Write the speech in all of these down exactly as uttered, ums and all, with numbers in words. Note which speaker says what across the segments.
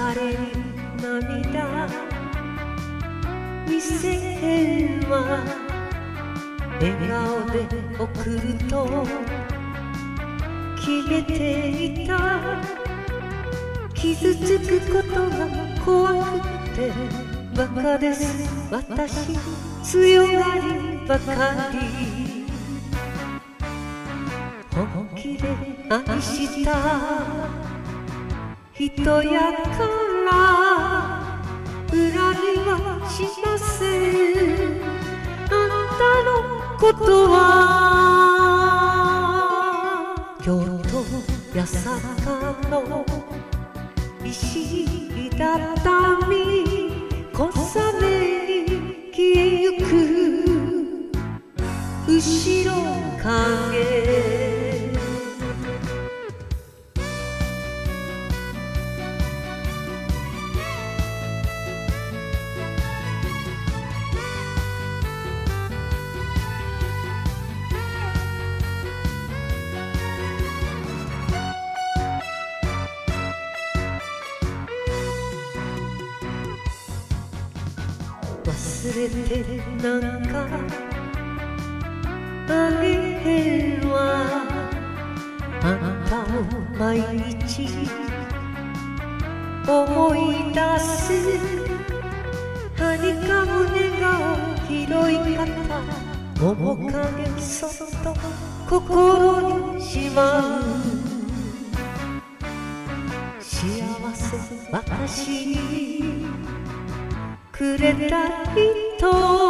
Speaker 1: れに涙見せへんわ。笑顔で送ると決めていた。傷つくことが怖くてバカです。私強がりばかり。本気で愛した人やから恨みはしません。あんたのことは京都八坂の石畳小雨に消えゆく後ろ影。忘れてなんかあげへんわ。あんたを毎日思い出す。はにかむ笑顔拾い方面影そっと心にしまう。幸せ私にくれた人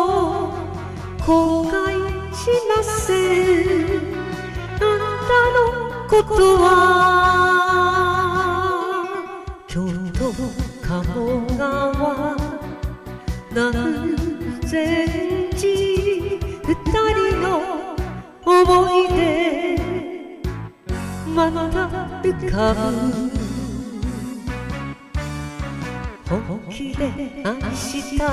Speaker 1: 後悔しません。あんたのことは京都鴨川南禅寺二人の思い出また浮かぶ。本気で愛した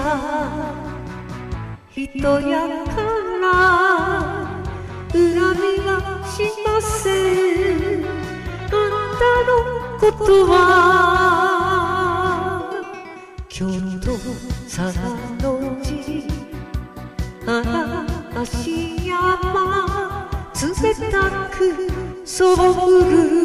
Speaker 1: 人やから恨みはしません。あんたのことは京都佐野寺嵐山冷たくそぼる